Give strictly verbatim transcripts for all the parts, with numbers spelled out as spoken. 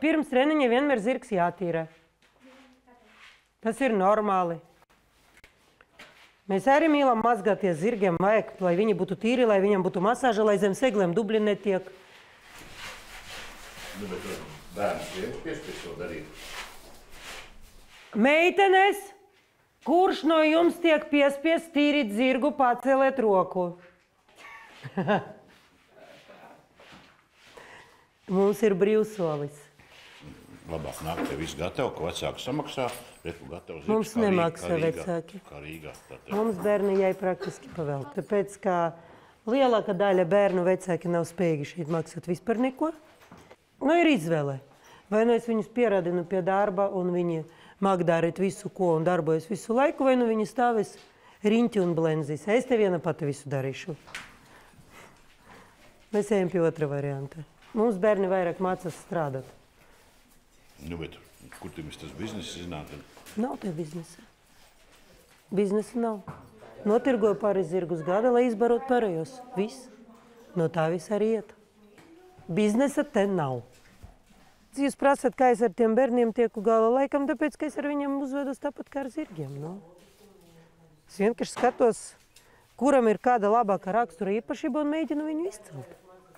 pirms treniņa vienmēr zirgs jātīra. Tas ir normāli. Mēs arī mīlam mazgāties zirgiem, vajag, lai viņi būtu tīri, lai viņam būtu masāža, lai zem segliem dubļi netiek. Nu, bet bērns viens piespies to darīt. Meitenes, kurš no jums tiek piespies tīrīt zirgu, paceliet roku? Mums ir brīvsolis. Labāk nāk, te viss gatavo, ko vecāki samaksā. Reku gatavo zirgs, Mums nemaksā vecāki. Kā Rīgā. Mums bērni jāi praktiski pavēl. Tāpēc, kā lielākā daļa bērnu vecāki nav spējīgi šeit maksāt vispār neko. Nu, ir izvēle. Vai nu es viņus pieradinu pie darba un viņi māk darīt visu, ko un darbojas visu laiku, vai nu viņi stāvēs riņķi un blenzīs. Es te viena pati visu darīšu. Mēs ejam pie otra varianta. Mums bērni vairāk mācās strādāt. Nu, bet kur te mēs tas biznesa zināt? Nav te biznesa. Biznesa nav. Notirgoju pāris zirgus gada, lai izbarot pārējos. Viss. No tā viss arī iet. Biznesa te nav. Jūs prasat, kā es ar tiem bērniem tieku galā laikam, tāpēc, ka es ar viņiem uzvedos tāpat kā ar zirgiem. No? Es vienkārši skatos, kuram ir kāda labāka rakstura īpašība un mēģinu viņu izcelt.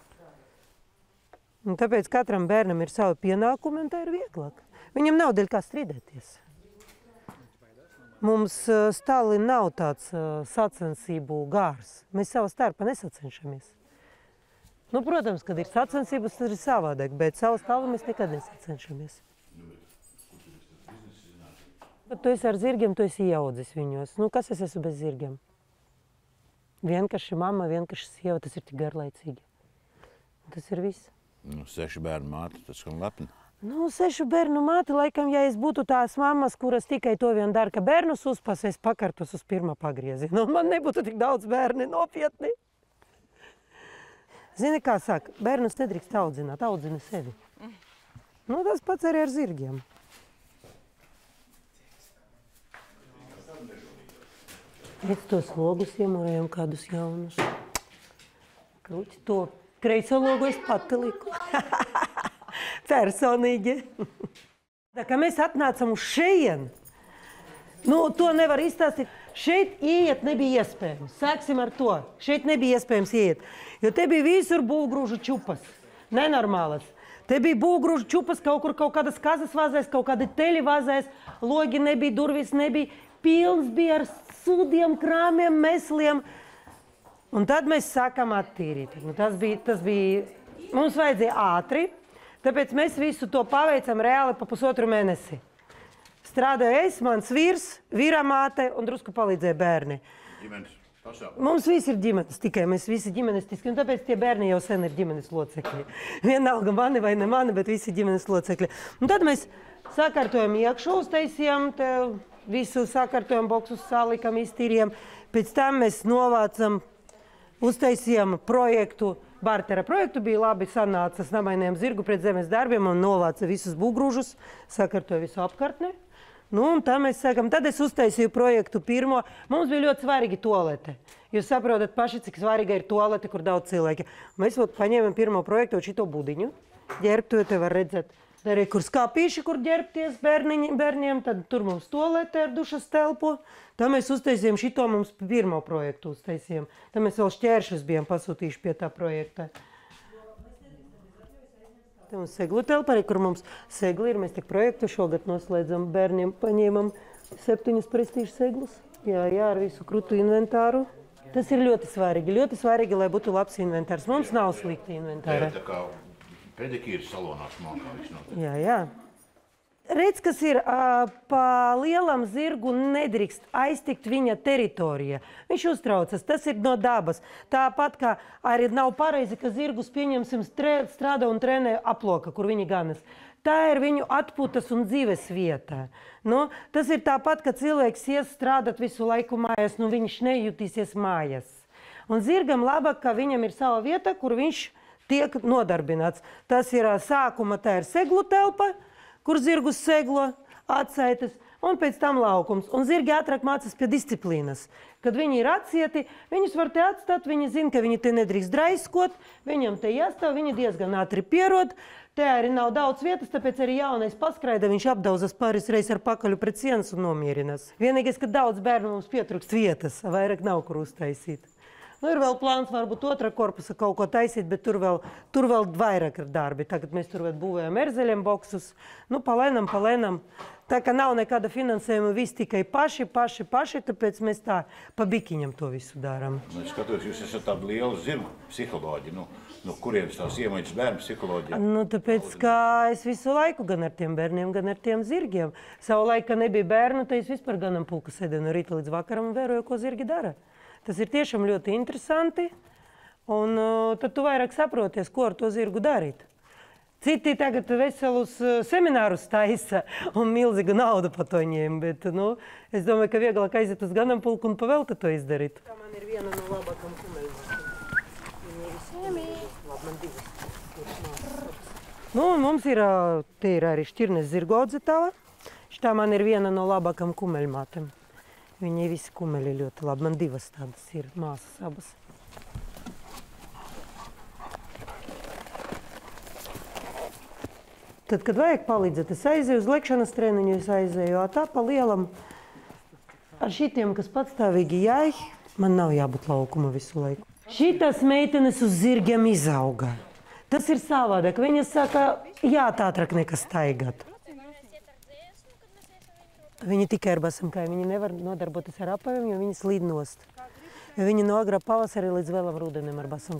Un tāpēc katram bērnam ir savi pienākumi, un tā ir vieglāk. Viņam nav dēļ kā strīdēties. Mums stāli nav tāds uh, sacensību gārs. Mēs savā starpā nesacenšamies. Nu, protams, kad ir sacensības, tas ir savādāk, bet savu stāvu mēs nekad nesacenšamies. Bet tu esi ar zirgiem, tu esi ieaudzis viņos. Nu, kas es esmu bez zirgiem? Vienkārši mamma, vienkārši sieva, tas ir tik garlaicīgi. Tas ir viss. Nu, sešu bērnu māte, tas skan lepni. Nu, sešu bērnu māte, laikam, ja es būtu tās mammas, kuras tikai to vien dara, ka bērnus uzpas, es pakartos uz pirmā pagrieziena. Un man nebūtu tik daudz bērni, nopietni. Zini, kā saka, bērnus nedrīkst audzināt, audzina sevi. Nu, tas pats arī ar zirgiem. Redz tos logus iemorējam kādus jaunus. Kruķi to kreiso logu es pati liku. Personīgi. Tā kā mēs atnācam uz šeien, nu, to nevar izstāstīt. Šeit ieiet nebija iespējams. Sāksim ar to. Šeit nebija iespējams ieiet. Jo te bija visur būvgrūžu čupas. Nenormālas. Te bija būvgrūžu čupas, kaut kur kaut kādas kazas vazēs, kaut kādi teļi vazēs, logi nebija, durvis nebija. Pilns bija ar sūdiem, krāmiem, mesliem. Un tad mēs sākam attīrīt. Nu, tas bija, tas bija, mums vajadzēja ātri, tāpēc mēs visu to paveicam reāli pa pusotru mēnesi. Strādāju es, mans vīrs, vīramāte un drusku palīdzēja bērni. Ģimenes pasākums. Mums visi ir ģimenes, tikai mēs visi ģimenistiski, un tāpēc tie bērni jau sen ir ģimenes locekļi. Vienalga mani vai ne mani, bet visi ģimenes locekļi. Un tad mēs sakārtojam iekšu, uztaisījām te visu sakārtojam, boksus salikam, iztīrījām. Pēc tam mēs novācam, uztaisījām projektu, bartera projektu, bija labi sanāca, namainējām zirgu pret zemes darbiem un novāca visus būvgrūžus, sakārtoja visu apkārtni. Nu, un tā mēs sākam. Tad es uztaisīju projektu pirmo. Mums bija ļoti svarīgi tualete. Jūs saprotat paši, cik svarīga ir tualete, kur daudz cilvēki. Mēs vat paņēmām pirmo projektu šito budiņu. Ģērbtuvi te var redzēt. Arī kur skāpīši, kur ģērbties bērniņi, bērniem, tad tur mums tualete ar dušas telpu. Tā mēs uztaisījām šito, mums pirmo projektu uztaisījām. Tā mēs vēl šķēršus bijām pasūtījuši pie tā projekta. Te mums seglu telpa, arī kur mums segli ir. Mēs tik projektu šogad noslēdzam bērniem, paņēmam septiņus prestīžu seglus. Jā, jā, ar visu krutu inventāru. Tas ir ļoti svarīgi. Ļoti svarīgi, lai būtu labs inventārs. Mums nav slikta inventāra. Tā kā pedikīras salonā smalkā viss notiek. Jā, jā. Redz, kas ir, pa lielam zirgu nedrīkst aiztikt viņa teritorija. Viņš uztraucas, tas ir no dabas. Tāpat kā arī nav pareizi, ka zirgus pieņemsim strādā un trenē aploka, kur viņi ganas. Tā ir viņu atpūtas un dzīves vieta. Nu, tas ir tāpat, ka cilvēks ies strādāt visu laiku mājās, nu viņš nejutīsies mājās. Un zirgam labāk, ka viņam ir sava vieta, kur viņš tiek nodarbināts. Tas ir sākuma, tā ir seglu telpa, kur zirgus seglo. atsaitas, un pēc tam laukums. Un zirgi ātrāk mācās pie disciplīnas. Kad viņi ir atsieti, viņus var te atstāt, viņi zina, ka viņi te nedrīkst draiskot, viņam te jāstāv, viņi diezgan ātri pierod. Te arī nav daudz vietas, tāpēc arī jaunais paskraida, viņš apdauzas pāris reizes ar pakaļu pret sienas un nomierinās. Vienīgais, ka daudz bērnu mums pietrūkst vietas, vairāk nav kur uztaisīt. Nu, ir vēl plāns varbūt otrā korpusa kaut ko taisīt, bet tur vēl, tur vēl vairāk ir darbi. Tagad mēs tur vēl būvējam erzeļiem boksus. Nu, palēnam, palēnam. Tā kā nav nekāda finansējuma, viss tikai paši, paši, paši, tāpēc mēs tā pa bikiņam to visu darām. Nu, es skatos, jūs esat tāda liela zirgu psiholoģija. Nu, no kurienes tās iemaņas bērnu psiholoģija? Nu, tāpēc, ka es visu laiku gan ar tiem bērniem, gan ar tiem zirgiem. Savu laiku, kad nebija bērnu, tad es vispār ganāmpulka sēdēju no rīta līdz vakaram un vēroju, ko zirgi dara. Tas ir tiešām ļoti interesanti, un uh, tad tu vairāk saproties, ko ar to zirgu darīt. Citi tagad veselus seminārus taisa un milzīgu naudu par to ņem, bet, nu, es domāju, ka vieglāk aiziet uz ganāmpulku un pavelti to izdarīt. Tā man ir viena no labākām kumeļmātiem. Man divas. Nu, un mums ir, te ir arī Šķirnes zirgu audzētāva. Šitā man ir viena no labākām kumeļmātēm. Viņi visi kumeļi ļoti labi. Man divas tādas ir māsas abas. Tad, kad vajag palīdzēt, es aizēju uz lekšanas treniņu, es aizēju, tā pa lielam ar šitiem, kas patstāvīgi jāj, man nav jābūt laukuma visu laiku. Šitas meitenes uz zirgiem izauga. Tas ir savādāk. Viņas saka, jā, tātrāk nekā staigāt. Viņi tikai ar basam kāju, viņi nevar nodarboties ar apaviem, jo viņi slīd nost. Jo viņi no agrā pavasarī līdz vēlam rudenim ar basam.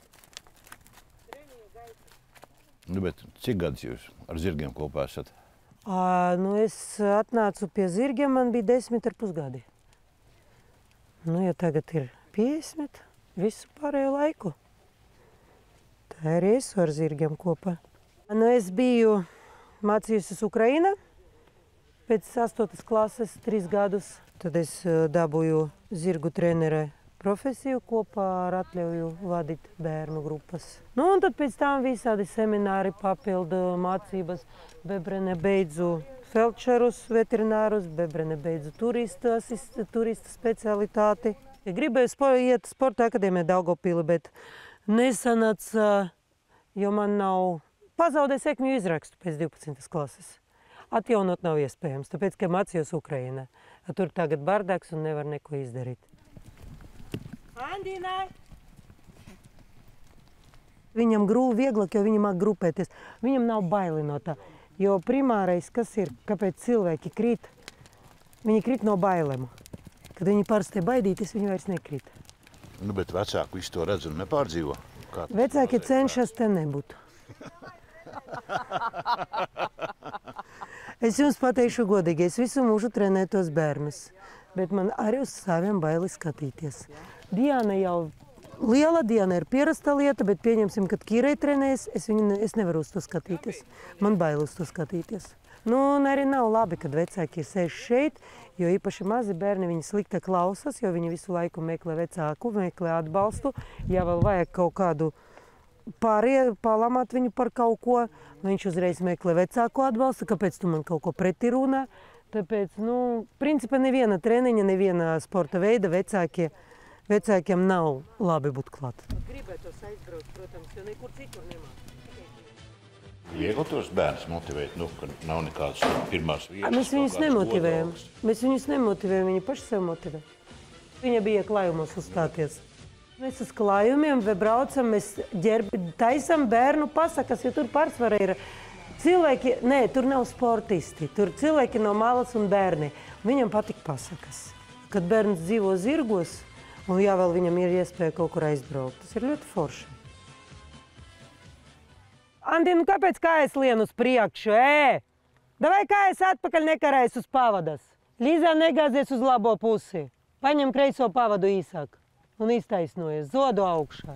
Nu, bet cik gadus jūs ar zirgiem kopā esat? À, nu, es atnācu pie zirgiem, man bija desmit ar pusgadi. Nu, jo tagad ir piecdesmit, visu pārējo laiku. Tā arī es ar zirgiem kopā. Nu, es biju mācījusies Ukrainā, pēc astotas klases, trīs gadus. Tad es dabūju zirgu trenere profesiju kopā ar atļauju vadīt bērnu grupas. Nu, un tad pēc tam visādi semināri, papildu mācības. Bebrene beidzu feldšerus, veterinārus, Bebrene beidzu turistu, turistu specialitāti. Ja gribēju spo iet sporta akadēmijā Daugavpili, bet nesanāca, jo man nav pazaudēju sekmju izrakstu pēc divpadsmitas klases. Atjaunot nav iespējams, tāpēc, ka mācījos Ukrainā. Tur tagad bardaks un nevar neko izdarīt. Andīnai! Viņam grūvi vieglāk, jo viņi māk grupēties. Viņam nav baili no tā. Jo primārais, kas ir, kāpēc cilvēki krīt, viņi krīt no bailēm. Kad viņi pārstāj baidīties, viņi vairs nekrīt. Nu, bet vecāki visu to redz un nepārdzīvo? Kā vecāki cenšas te nebūt. Es jums pateikšu godīgi, es visu mūžu trenēju tos bērnus, bet man arī uz saviem baili skatīties. Diana jau liela, Diana ir pierasta lieta, bet pieņemsim, kad Kīrai trenējas, es, viņu, es nevaru uz to skatīties. Man bail uz to skatīties. Nu, un arī nav labi, kad vecāki sēž šeit, jo īpaši mazi bērni viņi slikti klausās, jo viņi visu laiku meklē vecāku, meklē atbalstu. Ja vēl vajag kaut kādu pārie, palamāt viņu par kaut ko, viņš uzreiz meklē vecāku atbalstu, kāpēc tu man kaut ko pretī runā. Tāpēc, nu, principā neviena treniņa, neviena sporta veida vecākie, vecākiem nav labi būt klāt. Gribētos aizbraukt, protams, jo nekur citur nemā. Viegli tos bērnus motivēt, nu, ka nav nekādas pirmās vietas? Mēs viņus nemotivējam. Mēs viņus nemotivējam, viņi paši sev motivē. Viņa bija klājumos uzstāties. Mēs uz klājumiem braucam, mēs ģerbi, taisam bērnu pasakas, jo tur pārsvarā ir cilvēki, nē, tur nav sportisti, tur cilvēki no malas un bērni. Viņam patīk pasakas. Kad bērns dzīvo zirgos, un jā, vēl viņam ir iespēja kaut kur aizbraukt, tas ir ļoti forši. Andi, nu kāpēc kājas lien uz priekšu, ē? Davai kājas atpakaļ nekarājas uz pavadas. Līzā negāzies uz labo pusi. Paņem kreiso pavadu īsāk un iztaisnojies, zodu augšā.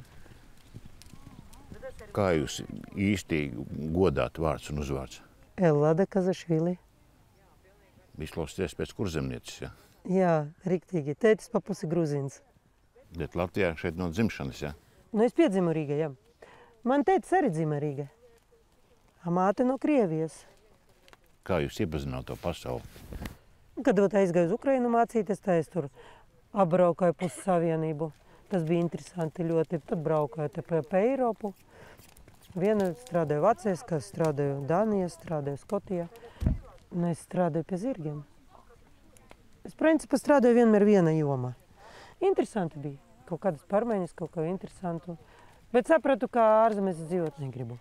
Kā jūs īsti godāt vārds un uzvārds? Ellada Kazašvili. Izklausties pēc kurzemnieces, ja? Jā, riktīgi. Tētis pa pusi gruzins. Bet Latvijā šeit no dzimšanas, ja? Nu, es piedzimu Rīgā, jā. Man tētis arī dzima Rīgā. A māte no Krievijas. Kā jūs iepazināt to pasauli? Kad aizgāju uz Ukrainu mācīties, tā es tur apbraukāju pusi savienību. Tas bija interesanti ļoti. Tad braukāju te pa, pa Eiropu. Viena strādāju Vācijā, kas strādāju Dānijā, strādāju Skotijā. Un es strādāju pie zirgiem. Es principā strādāju vienmēr viena jomā. Interesanti bija. Kaut kādas pārmaiņas, kaut kā interesantu. Bet sapratu, ka ārzemēs dzīvot negribu.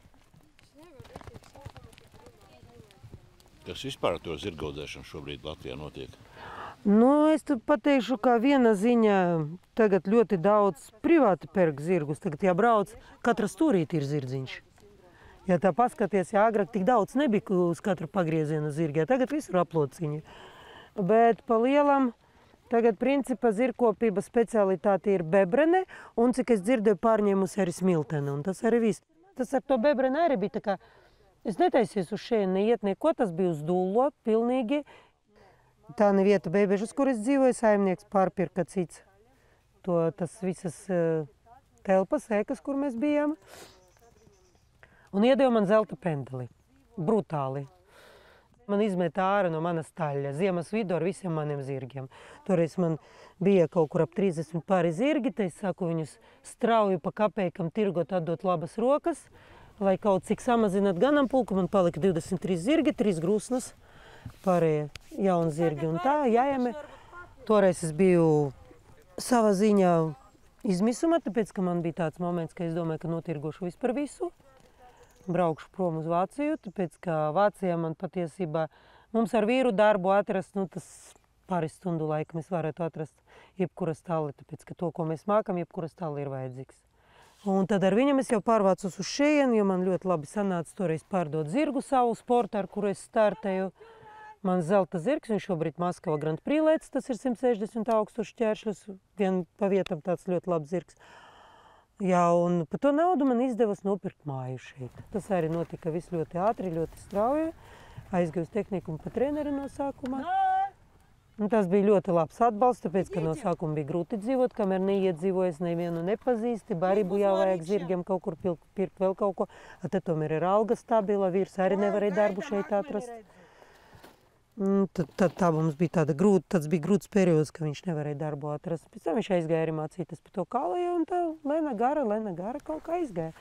Kas vispār ar to zirgaudzēšanu šobrīd Latvijā notiek? Nu, es tu pateikšu, ka viena ziņa tagad ļoti daudz privāti pērk zirgus. Tagad, ja brauc, katra stūrīte ir zirdziņš. Ja tā paskaties, ja agrāk tik daudz nebija uz katru pagriezienu zirgi, ja tagad visur aplociņi. Bet pa lielam, tagad principā zirgkopība specialitāte ir bebrene, un cik es dzirdēju, pārņēmusi arī smiltene, un tas arī viss. Tas ar to bebrene arī bija tā kā, es netaisies uz šeit neiet neko, tas bija uz dūlo, pilnīgi. Tā ne vieta Beibežas, kur es dzīvoju, saimnieks pārpirka cits. To, tas visas uh, telpas, ēkas, kur mēs bijām. Un iedeva man zelta pendeli. Brutāli. Man izmeta ārā no manas taļa, ziemas vidu ar visiem maniem zirgiem. Toreiz man bija kaut kur ap trīsdesmit pāri zirgi, te es saku viņus strauju pa kapeikam tirgot, atdot labas rokas, lai kaut cik samazināt ganāmpulku, man palika divdesmit trīs zirgi, trīs grūsnas, pārējie jauni zirgi un tā, jāieme. Toreiz es biju savā ziņā izmisumā, tāpēc, ka man bija tāds moments, ka es domāju, ka notirgošu vispār visu. Braukšu prom uz Vāciju, tāpēc, ka Vācijā man patiesībā, mums ar vīru darbu atrast, nu tas pāris stundu laika mēs varētu atrast jebkura stāli, tāpēc, ka to, ko mēs mākam, jebkura stāli ir vajadzīgs. Un tad ar viņam es jau pārvācos uz šejienu, jo man ļoti labi sanāca toreiz pārdot zirgu savu sportu, ar kuru es startēju. Man zelta zirgs, viņš šobrīd Maskava Grand Prix lēc, tas ir simt sešdesmit augstoši ķēršļus, vien pa vietam tāds ļoti labs zirgs. Jā, un par to naudu man izdevās nopirkt māju šeit. Tas arī notika viss ļoti ātri, ļoti strauji. Aizgāju uz tehnikumu pa treneri no sākumā. Un tas bija ļoti labs atbalsts, tāpēc, ka no sākuma bija grūti dzīvot, kamēr neiedzīvojas, nevienu nepazīsti. Barību jau vajag zirgiem kaut kur pirkt, pirkt vēl kaut ko. Tad tomēr ir alga stabila, vīrs arī nevarēja darbu šeit atrast. Tad, tad tā mums bija tāda grūta, tāds bija grūts periods, ka viņš nevarēja darbu atrast. Pēc tam viņš aizgāja arī mācīties par to kalaju, un tā lēna gara, lēna gara kaut kā aizgāja.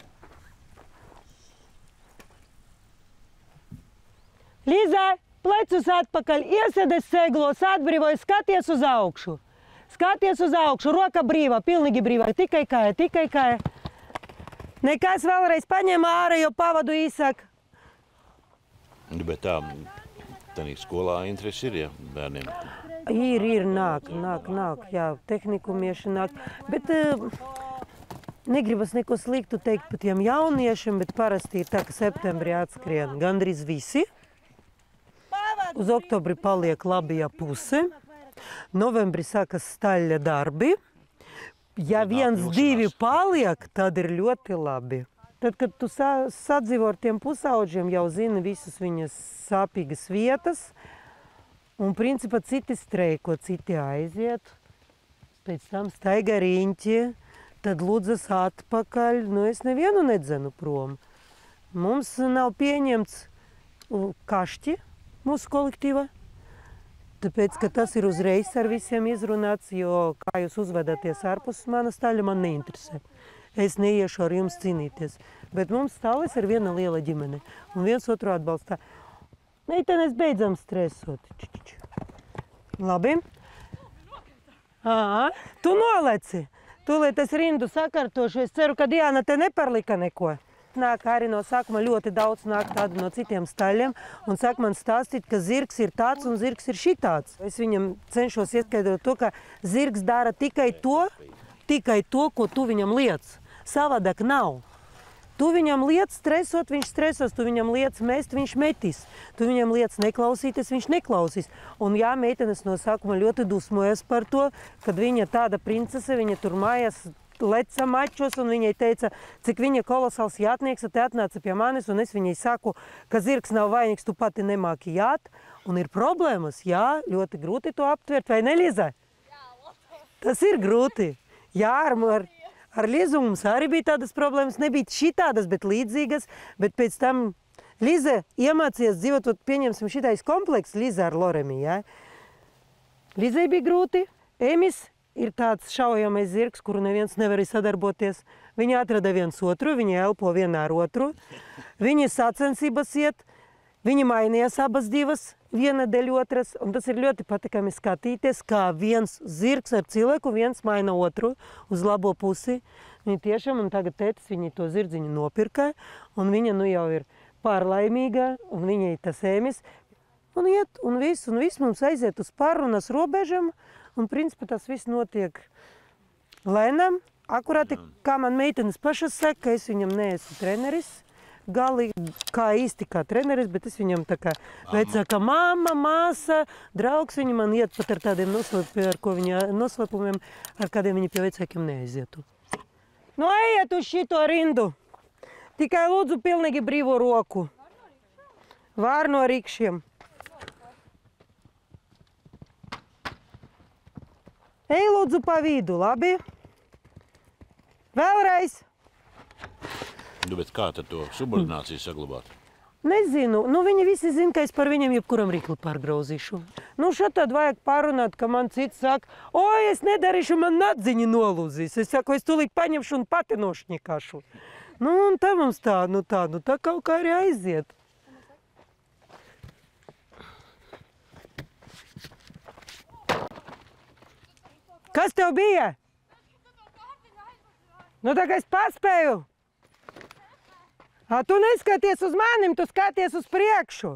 Liza, plecus atpakaļ, iesēdies seglos, atbrīvojas, skaties uz augšu. Skaties uz augšu, roka brīvā, pilnīgi brīvā, tikai kāja, tikai kāja. Nekas vēlreiz paņem ārā, jo pavadu īsāk. Bet tā... Tanī skolā interesi ir, ja, bērniem? Ir, ir, nāk, nāk, nāk, jā, tehnikumieši nāk. Bet uh, negribas neko sliktu teikt par tiem jauniešiem, bet parasti ir tā, ka septembrī atskrien gandrīz visi. Uz oktobri paliek labajā puse. Novembrī sākas staļa darbi. Ja viens, divi paliek, tad ir ļoti labi. Tad, kad tu sadzīvo ar tiem pusauģiem, jau zini visas viņas sāpīgas vietas, un principā citi streiko, citi aiziet, pēc tam staiga riņķi, tad lūdzas atpakaļ, nu es nevienu nedzenu prom. Mums nav pieņemts kašķi mūsu kolektīva, tāpēc, ka tas ir uzreiz ar visiem izrunāts, jo kā jūs uzvedaties ārpus manas taļa, man neinteresē. Es neiešu ar jums cīnīties. Bet mums stālis ir viena liela ģimene. Un viens otru atbalstā. Meitenes beidzam stresot. Labi. Ā, tu noleci. Tūlīt es rindu sakārtošu. Es ceru, ka Diana te neparlika neko. Nāk arī no sākuma ļoti daudz nāk tādu no citiem staļiem. Un sāk man stāstīt, ka zirgs ir tāds un zirgs ir šitāds. Es viņam cenšos ieskaidrot to, ka zirgs dara tikai to, tikai to, ko tu viņam liec. Savādāk nav. Tu viņam liec stresot, viņš stresos, tu viņam liec mest, viņš metīs. Tu viņam liec neklausīties, viņš neklausīs. Un jā, meitenes no sākuma ļoti dusmojas par to, kad viņa tāda princese, viņa tur mājās leca mačos, un viņai teica, cik viņa kolosāls jātnieks, te atnāca pie manis, un es viņai saku, ka zirgs nav vainīgs, tu pati nemāki jāt, un ir problēmas, jā, ļoti grūti to aptvert, vai ne, Liza? Tas ir grūti. Jā, ar, ar, ar Lizu mums arī bija tādas problēmas, nebija šitādas, bet līdzīgas, bet pēc tam Lize iemācījās dzīvot, pieņemsim šitais komplekss, Lize ar Loremi, jā. Lizei bija grūti, Emis ir tāds šaujamais zirgs, kuru neviens nevarēja sadarboties. Viņi atrada viens otru, viņi elpo vienā ar otru, viņi sacensības iet, viņi mainījās abas divas, viena dēļ otras, un tas ir ļoti patikami skatīties, kā viens zirgs ar cilvēku, viens maina otru uz labo pusi. Viņi tiešām, un tagad tētis viņi to zirdziņu nopirka, un viņa nu jau ir pārlaimīga, un viņai tas Emis, un iet, un viss, un viss mums aiziet uz pārunas robežam, un principā tas viss notiek lēnām. Akurāti, kā man meitenes pašas saka, es viņam neesmu treneris, gali kā īsti kā treneris, bet es viņam tā kā vecāka mamma, māsa, draugs, viņi man iet pat ar tādiem noslēpumiem, ar ko viņa, noslēpumiem, ar kādiem viņi pie vecākiem neaizietu. Nu, ejiet uz šito rindu! Tikai lūdzu pilnīgi brīvo roku. Var no rikšiem. Ej lūdzu pa vidu, labi? Vēlreiz. Nu, bet kā tad to subordināciju saglabāt? Nezinu. Nu, viņi visi zina, ka es par viņiem jebkuram rīkli pārgrauzīšu. Nu, šatad vajag pārunāt, ka man cits saka, oi, es nedarīšu, man nadziņi nolūzīs. Es saku, es tūlīt paņemšu un pati nošņikašu. Nu, un tā mums tā, nu tā, nu tā kaut kā arī aiziet. Kas tev bija? Nu, tā kā es paspēju. A, tu neskaties uz manim, tu skaties uz priekšu.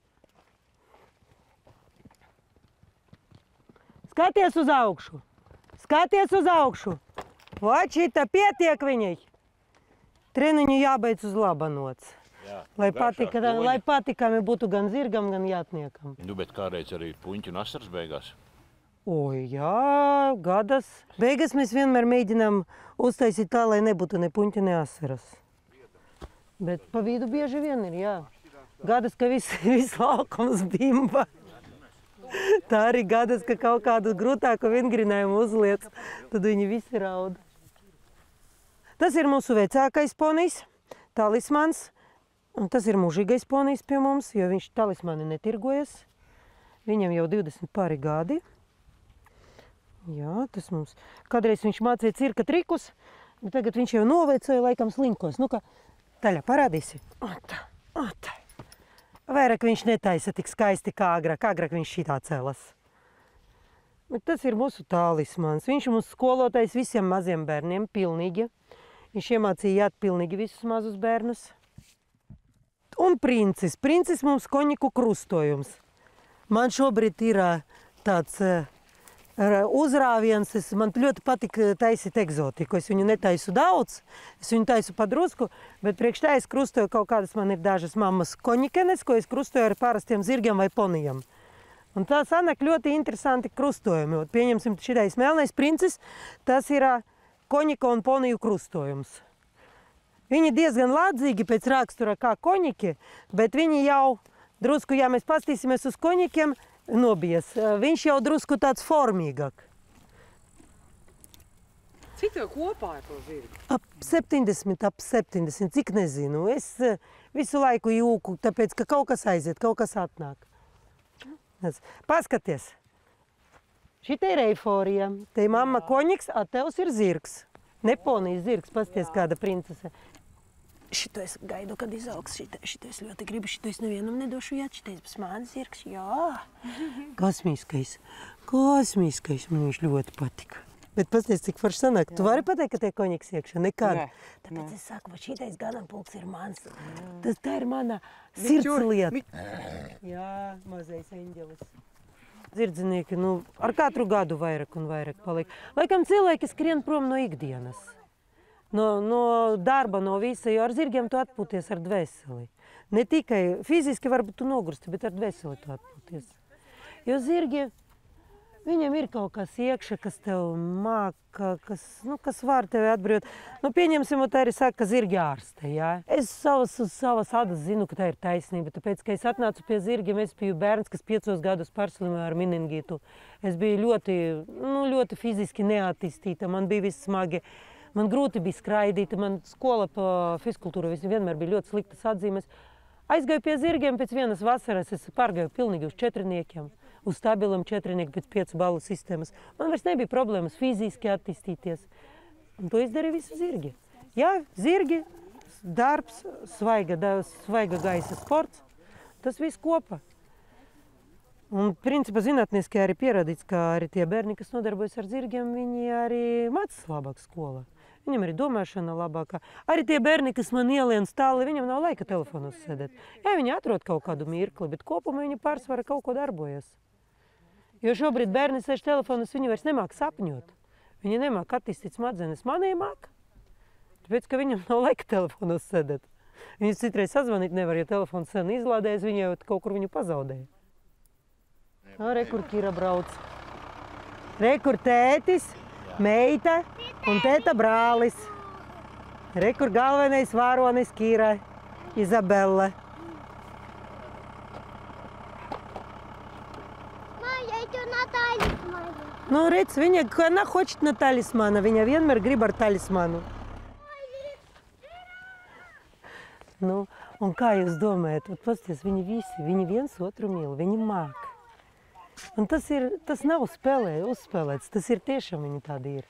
Skaties uz augšu. Skaties uz augšu. Vačīta, pietiek viņai. Treniņu jābeidz uz labanots. Jā, lai, patika, lai patikami būtu gan zirgam, gan jātniekam. Nu, bet kādreiz arī puņķi un asaras beigās? Oi, jā, gadas. Beigas mēs vienmēr mēģinām uztaisīt tā, lai nebūtu ne puņķi, ne asaras. Bet pa vidu bieži vien ir, jā. Gadas, ka viss vis laukums bimba. Tā arī gadas, ka kaut kādu grūtāku vingrinājumu uzliec, tad viņi visi raud. Tas ir mūsu vecākais ponijs, talismans. Un tas ir mūžīgais ponijs pie mums, jo viņš talismani netirgojas. Viņam jau divdesmit pāri gadi. Jā, tas mums... Kādreiz viņš mācīja cirka trikus, bet tagad viņš jau novecoja laikam slinkos. Nu, ka taļa parādīsi. Ota, ota. Vairāk viņš netaisa tik skaisti kā agrāk. Agrāk viņš šitā celas. Bet tas ir mūsu talismans. Viņš mums skolotājs visiem maziem bērniem, pilnīgi. Viņš iemācīja jāt pilnīgi visus mazus bērnus. Un princis. Princis mums koņiku krustojums. Man šobrīd ir tāds uzrāviens. Es, man ļoti patīk taisīt egzotiku. Es viņu netaisu daudz, es viņu taisu padrusku, bet priekš tā es krustoju kaut kādas, man ir dažas mammas koņikenes, ko es krustoju ar parastiem zirgiem vai ponijam. Un tā sanāk ļoti interesanti krustojumi. Pieņemsim, šitais melnais princis, tas ir koņika un poniju krustojums. Viņi diezgan lādzīgi pēc rakstura kā koņiki, bet viņi jau drusku, ja mēs pastīsimies uz koņikiem, nobies. Viņš jau drusku tāds formīgāk. Cik tev kopā ir to zirgu? Ap septiņdesmit, ap septiņdesmit, cik nezinu. Es visu laiku jūku, tāpēc, ka kaut kas aiziet, kaut kas atnāk. Paskaties. Šita ir eiforija. Te ir mamma koņiks, a tevs ir zirgs. Neponijas zirgs, pasties kāda princese. Šito es gaidu, kad izaugs. Šito, šito es ļoti gribu, šito es nevienam nedošu jāt. Šito es mans zirgs, jā. Kosmiskais. Kosmiskais. Man viņš ļoti patika. Bet pasties, cik forši sanāk. Tu vari pateikt, ka tie koņiks iekšā? Nekad. Nē. Tāpēc es saku, ka šitais ganāmpulks ir mans. Tas tā ir mana sirdslieta. Jā, mazais eņģelis. Zirdzinieki, nu, ar katru gadu vairāk un vairāk paliek. Laikam cilvēki skrien prom no ikdienas. No, no darba, no visa, jo ar zirgiem tu atpūties ar dvēseli. Ne tikai fiziski varbūt tu nogursti, bet ar dvēseli tu atpūties. Jo zirgi, viņam ir kaut kas iekšā, kas tev māka, kas, nu, kas var tevi atbrīvot. Nu, pieņemsim, tā arī saka, ka zirgi ārste, jā. Es savas, uz savas adas zinu, ka tā ir taisnība, tāpēc, ka es atnācu pie zirgiem, es biju bērns, kas piecos gadus pārslimēja ar meningītu. Es biju ļoti, nu, ļoti fiziski neattīstīta, man bija viss smagi. Man grūti bija skraidīt, man skola pa fizkultūru vienmēr bija ļoti sliktas atzīmes. Aizgāju pie zirgiem pēc vienas vasaras, es pārgāju pilnīgi uz četriniekiem, uz stabilam četrinieku pēc piecu ballu sistēmas. Man vairs nebija problēmas fiziski attīstīties. Un to izdarīja visi zirgi. Jā, zirgi, darbs, svaiga, svaiga gaisa sports, tas viss kopā. Un principā zinātniski arī pierādīts, ka arī tie bērni, kas nodarbojas ar zirgiem, viņi arī mācās labāk skolā. Viņam arī domāšana labākā. Arī tie bērni, kas man ielien stāli, viņam nav laika telefonos sēdēt. Jā, viņi atrod kaut kādu mirkli, bet kopumā viņi pārsvara kaut ko darbojas. Jo šobrīd bērni sēž telefonos, viņi vairs nemāk sapņot. Viņi nemāk attīstīt smadzenes. Manī māk. Tāpēc, ka viņam nav laika telefonos sēdēt. Viņus citreiz sazvanīt nevar, ja telefons sen izlādējas, viņi jau kaut kur viņu pazaudēja. No, re, kur Kira brauc. Re, kur tētis, meita un tēta brālis. Re, kur galvenais varonis Kira, Izabelle. Maja, tu na talismanu. Nu, redz, viņa она хочет на talismana, viņa vienmēr grib ar talismanu. Nu, un kā jūs domājat, pasties, viņi visi, viņi viens otru mīl, viņi māk. Un tas ir, tas nav spēlē, uzspēlēts, tas ir tiešām viņi tādi ir.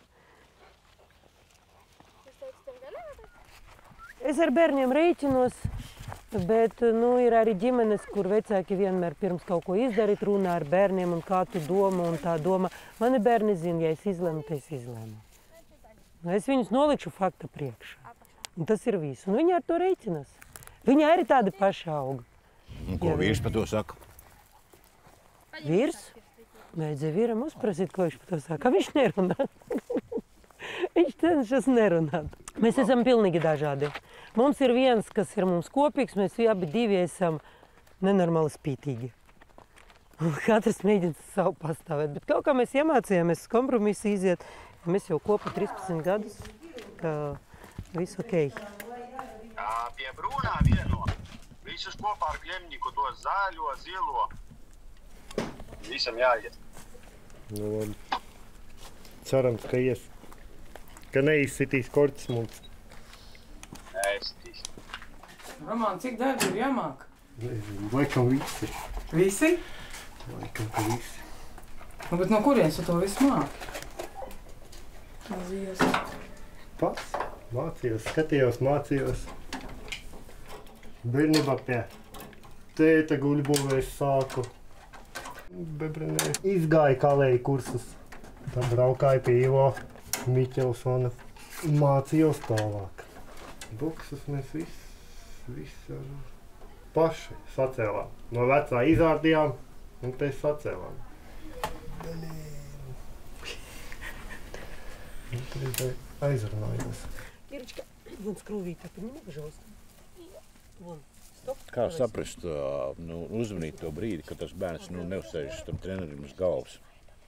Es ar bērniem rēķinos, bet, nu, ir arī ģimenes, kur vecāki vienmēr pirms kaut ko izdarīt, runā ar bērniem un kā tu doma un tā doma. Mani bērni zina, ja es izlēmu, tad es izlēmu. Es viņus nolikšu fakta priekšā. Un tas ir viss. Un viņi ar to rēķinās. Viņi arī tādi paši auga. Un ko vīrs par to saka? Vīrs? Vajadzēja vīram uzprasīt, ko viņš par to saka. Viņš nerunā. Viņš cenšas nerunāt. Mēs esam pilnīgi dažādi. Mums ir viens, kas ir mums kopīgs, mēs abi divi esam nenormāli spītīgi. Un katrs mēģina savu pastāvēt. Bet kaut kā mēs iemācījāmies kompromisu iziet. Mēs jau kopā trīspadsmit gadus, ka viss ok. Jā, pie brūnā vieno. Visus kopā ar gļemņiku, to zaļo, zilo. Visam jāiet. Nu, labi. Cerams, ka ies. Ka neizsitīs korķis mums. Neizsitīs. Roman, cik darbi ir jāmāk? Nezinu, laikam visi. Visi? Laikam, ka visi. Nu, bet no kurienes tu to visu māki? Mazies. Pats mācījos, skatījos, mācījos. Bērnībā pie tēta guļbūvēs sāku. Bebrenē. Izgāju kalēju kursus. Tad braukāju pie Ivo Miķelsona. Mācījos tālāk. Boksus mēs viss, viss ar paši sacēlām. No vecā izārdījām un pēc sacēlām. Tad aizrunājos. Irička, vun skrūvītā, paņem, pažalst. Vun, stop. Kā saprast, nu, uzmanīt to brīdi, kad tas bērns nu, neuzsēžas tam trenerim uz galvas?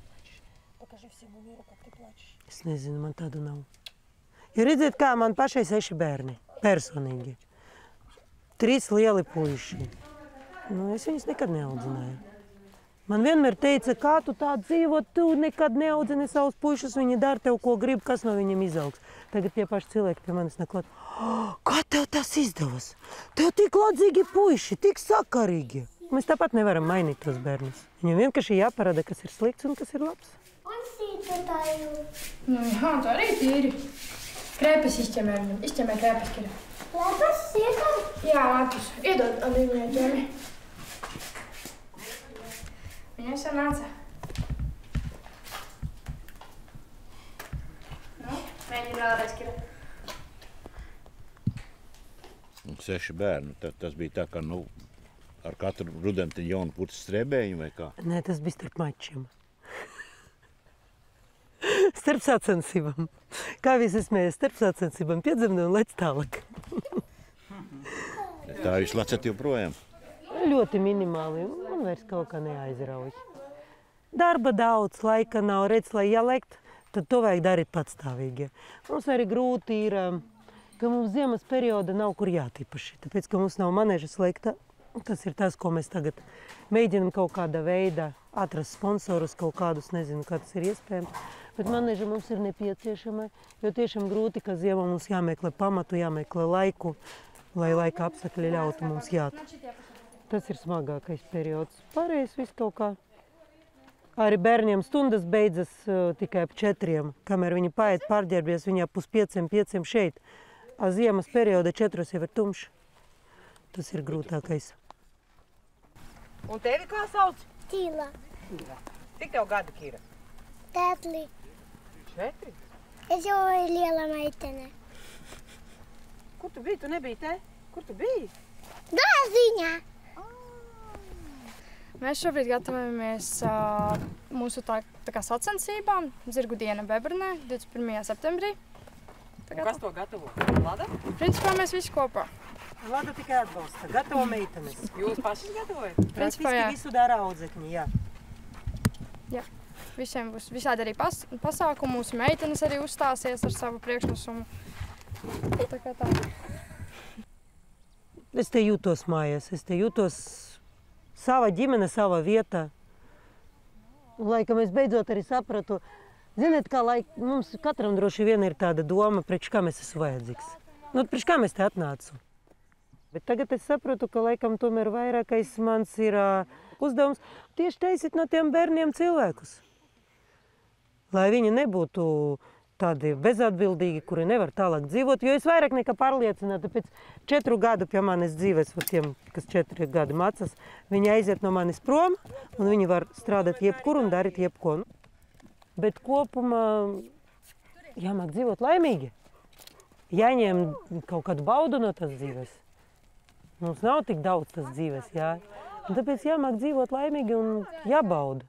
Es nezinu, man tādu nav. Ja redziet, kā man pašai seši bērni, personīgi. Trīs lieli puiši. Nu, es viņus nekad neaudzināju. Man vienmēr teica, kā tu tā dzīvo, tu nekad neaudzini savus puišus, viņi dara tev, ko grib, kas no viņiem izaugs. Tagad tie paši cilvēki pie manis neklāt. Oh, kā tev tas izdevas? Tev tik ladzīgi puiši, tik sakarīgi. Mēs tāpat nevaram mainīt tos bērnus. Viņam vienkārši jāparāda, kas ir slikts un kas ir labs. Un sītotāju. Nu jā, tā arī tīri. Krēpes izķemē viņam. Izķemē krēpes, Kira. Labas sītam. Jā, Latvijas. Iedod Alīnijai ķemi. Viņai sanāca. Nu, mēģi vēlreiz, Kira. Un seši bērni, tad tas bija tā, ka, nu, ar katru rudenti jaunu putu strebējumu vai kā? Nē, tas bija starp mačiem. Starp sacensībām. Kā visi smējas, starp sacensībām piedzemdē un lec tālāk. Tā jūs lecat joprojām? Ļoti minimāli, man vairs kaut kā neaizrauj. Darba daudz, laika nav, redz, lai jālekt, tad to vajag darīt patstāvīgi. Mums arī grūti ir, ka mums ziemas perioda nav kur jātīpaši, tāpēc, ka mums nav manežas lekta. Tas ir tas, ko mēs tagad mēģinam kaut kāda veida atrast sponsorus, kaut kādus, nezinu, kā tas ir iespējams. Bet maneža mums ir nepieciešama, jo tiešām grūti, ka ziemā mums jāmeklē pamatu, jāmeklē laiku, lai laika apsakļi ļautu mums jāt. Tas ir smagākais periods. Pārējais viss kaut kā. Arī bērniem stundas beidzas uh, tikai ap četriem. Kamēr viņi paiet pārģērbies, viņi ap pus pieciem, pieciem šeit. A ziemas perioda četros jau ir tumšs. Tas ir grūtākais. Un tevi kā sauc? Tīla. Cik tev gadi, Kira? Tētli. Četri? Es jau ir liela meitene. Kur tu biji? Tu nebiji te? Kur tu biji? Dārziņā. Mēs šobrīd gatavojamies uh, mūsu tā, tā kā sacensībām. Zirgu diena Bebrenē, divdesmit pirmajā septembrī. Un kas to gatavo? Lada? Principā mēs visi kopā. Lada tikai atbalsta. Gatavo meitenes. Jūs pašas gatavojat? Principā, jā. Visu dara audzekņi, jā. Jā. Visiem būs visādi arī pas, pasākumi. Mūsu meitenes arī uzstāsies ar savu priekšnesumu. Tā kā tā. Es te jūtos mājās. Es te jūtos sava ģimene, sava vieta. Un, laikam es beidzot arī sapratu, ziniet, kā laik, mums katram droši vien ir tāda doma, priekš kā mēs esmu vajadzīgs. Nu, priekš kā mēs te atnācu. Bet tagad es saprotu, ka laikam tomēr vairākais mans ir uh, uzdevums tieši taisīt no tiem bērniem cilvēkus. Lai viņi nebūtu tādi bezatbildīgi, kuri nevar tālāk dzīvot, jo es vairāk nekā pārliecināta pēc četru gadu pie manis dzīves, par tiem, kas četri gadi mācās, viņi aiziet no manis prom, un viņi var strādāt jebkur un darīt jebko. Bet kopumā jāmāk dzīvot laimīgi. Jāņem kaut kādu baudu no tas dzīves. Mums nav tik daudz tas dzīves, jā. Un tāpēc jāmāk dzīvot laimīgi un jābauda.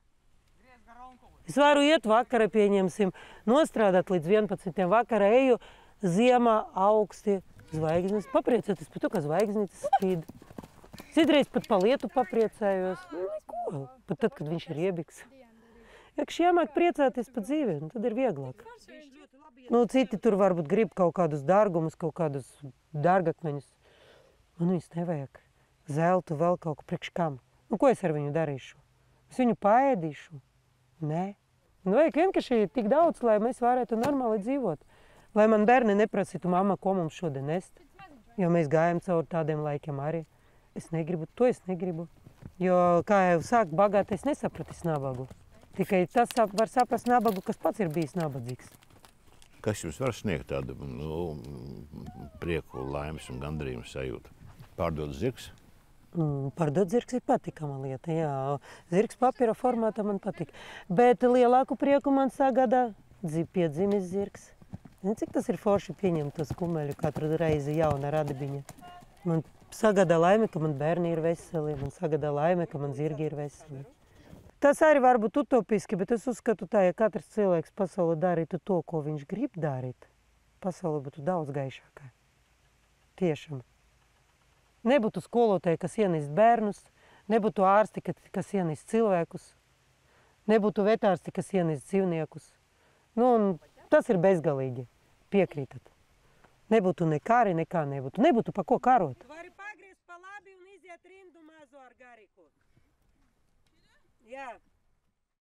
Es varu iet vakarā, pieņemsim, nostrādāt līdz vienpadsmitiem vakarā, eju ziemā augsti zvaigznes, papriecāties par to, ka zvaigznītes spīd. Citreiz pat pa lietu papriecājos. Nu, neko. Pat tad, kad viņš ir iebiks. Ja kas jāmāk priecāties par dzīvi, tad ir vieglāk. Nu, citi tur varbūt grib kaut kādus dārgumus, kaut kādus dārgakmeņus. Man viņus nevajag. Zeltu vēl kaut ko priekš kam. Nu, ko es ar viņu darīšu? Es viņu paēdīšu? Nē. Nu, vajag vienkārši tik daudz, lai mēs varētu normāli dzīvot. Lai man bērni neprasītu, mamma, ko mums šodien nest. Jo mēs gājam cauri tādiem laikiem arī. Es negribu, to es negribu. Jo, kā jau sāk bagātais, nesapratīs nabagu. Tikai tas var saprast nabagu, kas pats ir bijis nabadzīgs. Kas jums var sniegt tādu nu, prieku, laimes un gandarījumu sajūtu? Pārdot zirgs? Mm, pārdot zirgs ir patikama lieta, jā. Zirgs papīra formātā man patīk. Bet lielāku prieku man sagādā piedzimis zirgs. Zini, cik tas ir forši pieņemt tos kumeļu katru reizi jauna radibiņa. Man sagādā laime, ka man bērni ir veseli, man sagādā laime, ka man zirgi ir veseli. Tas arī var būt utopiski, bet es uzskatu tā, ja katrs cilvēks pasaulē darītu to, ko viņš grib darīt, pasaulē būtu daudz gaišākā. Tiešām. Nebūtu skolotāji, kas ienīst bērnus, nebūtu ārsti, kas ienīst cilvēkus, nebūtu vetārsti, kas ienīst dzīvniekus. Nu, un tas ir bezgalīgi. Piekrītat. Nebūtu ne kari, nekā nebūtu. Nebūtu pa ko karot. Vari pagriezt pa labi un iziet rindu mazo ar gariku. Jā.